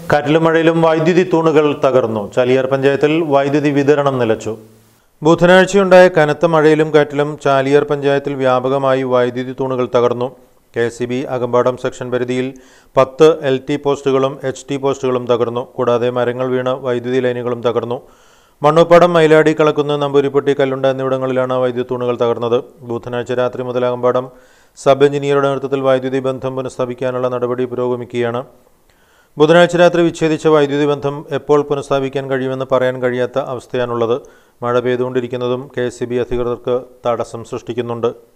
കാറ്റിലും മഴയിലും വൈദ്യുതി തൂണുകൾ തകർന്നു. ചാലിയാർ പഞ്ചായത്തിൽ വൈദ്യുതി വിതരണം നിലച്ചു. ബുധനാഴ്ചയുണ്ടായ കനത്ത മഴയിലും കാറ്റിലും ചാലിയാർ പഞ്ചായത്തിൽ വ്യാപകമായി വൈദ്യുതി തൂണുകൾ തകർന്നു. KSEB അകമ്പാടം സെക്ഷൻ പരിധിയിൽ 10 LT പോസ്റ്റുകളും HT പോസ്റ്റുകളും തകർന്നു. കൂടാതെ മരങ്ങൾ വീണ് വൈദ്യുതി ലൈനുകളും തകർന്നു. മണ്ണുപ്പാടം, മൈലാടി, കളക്കുന്ന്, നമ്പൂരിപ്പെട്ടി, കല്ലുണ്ട എന്നിവിടങ്ങളിലാണ് വൈദ്യുതി തൂണുകൾ തകർന്നത്. ബുധനാഴ്ച രാത്രി മുതൽ അകമ്പാടം സബ് എഞ്ചിനീയറുടെ നേതൃത്വത്തിൽ വൈദ്യുതി ബന്ധം പുനഃസ്ഥാപിക്കാനുള്ള നടപടി പുരോഗമിക്കുകയാണ്. ബുധനാഴ്ച രാത്രി വിച്ഛേദിച്ച വൈദ്യുതി ബന്ധം എപ്പോൾ പുനഃസ്ഥാപിക്കാൻ കഴിയുമെന്ന് പറയാൻ കഴിയാത്ത അവസ്ഥയാണുള്ളത്. മഴ പെയ്തുകൊണ്ടിരിക്കുന്നതും KSEB അധികൃതർക്ക് തടസ്സം സൃഷ്ടിക്കുന്നുണ്ട്.